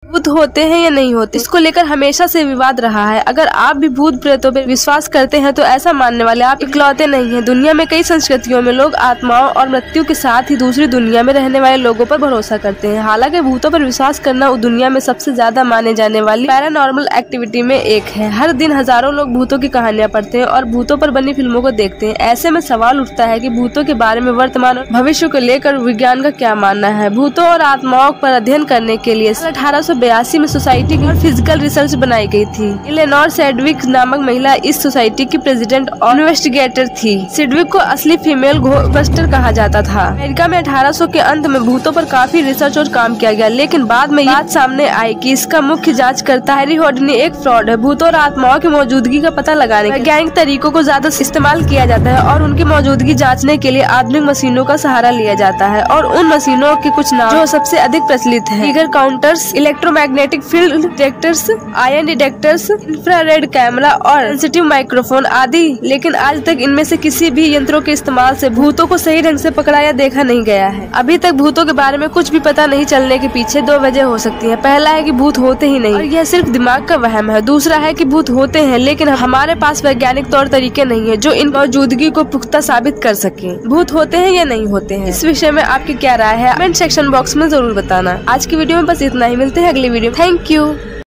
भूत होते हैं या नहीं होते, इसको लेकर हमेशा से विवाद रहा है। अगर आप भी भूत प्रेतों पर विश्वास करते हैं तो ऐसा मानने वाले आप इकलौते नहीं हैं। दुनिया में कई संस्कृतियों में लोग आत्माओं और मृत्यु के साथ ही दूसरी दुनिया में रहने वाले लोगों पर भरोसा करते हैं। हालांकि भूतों पर विश्वास करना दुनिया में सबसे ज्यादा माने जाने वाली पैरानॉर्मल एक्टिविटी में एक है। हर दिन हजारों लोग भूतों की कहानियां पढ़ते हैं और भूतों पर बनी फिल्मों को देखते हैं। ऐसे में सवाल उठता है कि भूतों के बारे में वर्तमान और भविष्य को लेकर विज्ञान का क्या मानना है। भूतों और आत्माओं पर अध्ययन करने के लिए 1882 में सोसाइटी और फिजिकल रिसर्च बनाई गई थी। एलेनोर सेडविक नामक महिला इस सोसाइटी की प्रेसिडेंट और इन्वेस्टिगेटर थी। सेडविक को असली फीमेल घोस्टबस्टर कहा जाता था। अमेरिका में 1800 के अंत में भूतों पर काफी रिसर्च और काम किया गया, लेकिन बाद में बात सामने आई कि इसका मुख्य जांच करता हैरी होडनी एक फ्रॉड है। भूतों और आत्माओं की मौजूदगी का पता लगाने वैज्ञानिक तरीकों को ज्यादा इस्तेमाल किया जाता है और उनकी मौजूदगी जांचने के लिए आधुनिक मशीनों का सहारा लिया जाता है। और उन मशीनों के कुछ नाम जो सबसे अधिक प्रचलित है: figure counters, electromagnetic field detectors, ion detectors, infrared camera और सेंसिटिव माइक्रोफोन आदि। लेकिन आज तक इनमें से किसी भी यंत्रों के इस्तेमाल से भूतों को सही ढंग से पकड़ा या देखा नहीं गया है। अभी तक भूतों के बारे में कुछ भी पता नहीं चलने के पीछे दो वजह हो सकती है। पहला है कि भूत होते ही नहीं और यह सिर्फ दिमाग का वहम है। दूसरा है कि भूत होते हैं लेकिन हमारे पास वैज्ञानिक तौर तरीके नहीं है जो इन मौजूदगी को पुख्ता साबित कर सके। भूत होते हैं या नहीं होते हैं, इस विषय में आपकी क्या राय है कमेंट सेक्शन बॉक्स में जरूर बताना। आज की वीडियो में बस इतना ही, मिलते हैं अगली वीडियो। Thank you.